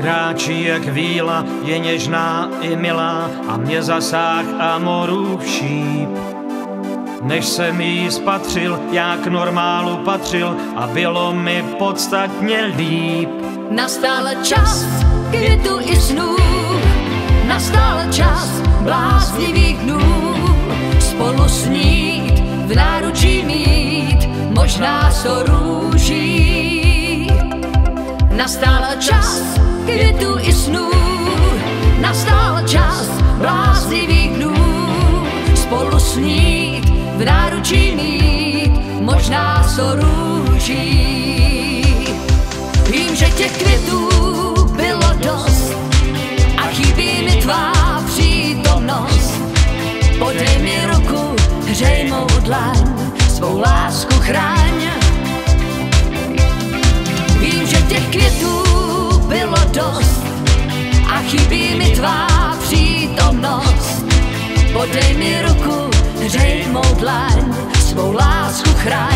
Kráčí jak víla, je něžná i milá a mě zasáh amorův šíp. Než jsem jí spatřil, já k normálu patřil a bylo mi podstatně líp. Nastal čas květu i snů, nastal čas bláznivých dnů, spolu snít, v náručí mít, možná so růží. Nastal čas květu i snů, nastal čas bláznivých dnů, spolu snít, v náručí mít, možná so růží. Vím, že těch květů bylo dost a chybí mi tvá přítomnost. Podej mi ruku, hřej mou dlaň, svou lásku chraň. Vím, že těch květů bylo dost a chybí mi tvá přítomnost. Podej mi ruku, hřej mou dlaň, svou lásku chraň.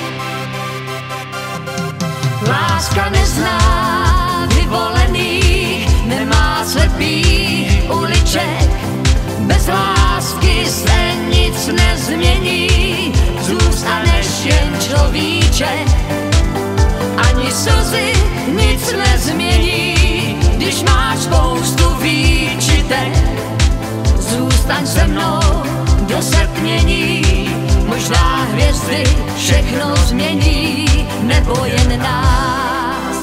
Láska nezná vyvolených, nemá slepých uliček. Bez lásky se nic nezmění, zůstaneš jen človíček. Ani slzy nic nezmění, když máš spoustu výčitek. Zůstaň se mnou do setmění, možná hvězdy všechno změní, nebo jen nás.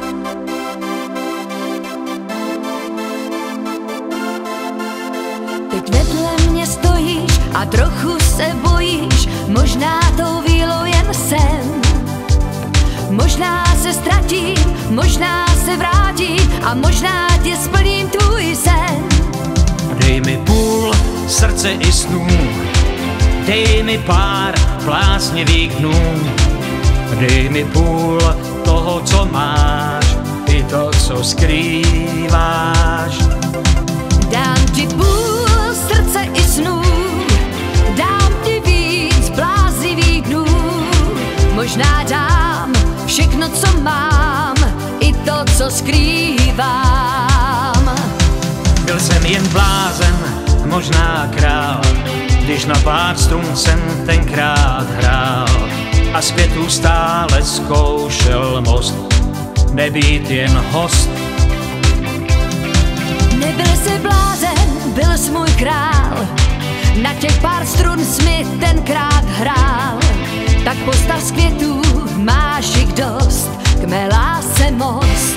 Teď vedle mě stojíš a trochu se bojíš, možná tou vílou jen sen. Možná se ztratím, možná se vrátím a možná tě splním tvůj sen. Dej mi půl srdce i snů, dej mi pár bláznivých dnů. Dej mi půl toho, co máš, i to, co skrýváš. Dám ti půl srdce i snů, dám ti víc bláznivých dnů. Možná dám všechno, co mám, i to, co skrývám. Byl jsem jen blázen, možná král, když na pár strun jsem tenkrát hrál a z květů stále zkoušel most, nebýt jen host. Nebyl jsi blázen, byl jsi můj král, na těch pár strun jsi mi tenkrát hrál. Tak postav z květů, máš jich dost, k mé lásce most.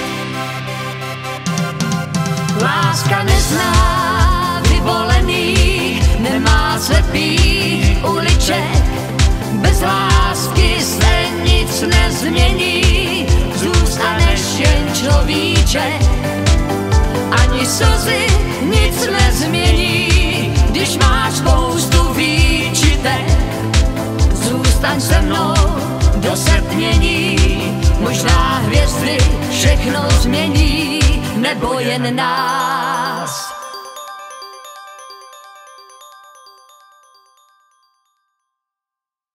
Láska nezná vyvolených, nemá slepých uliček. Bez lásky se nic nezmění, zůstaneš jen človíček. Ani slzy nic nezmění, když máš spoustu výčitek. Zůstaň se mnou do setmění, možná hvězdy všechno změní, nebo jen nás.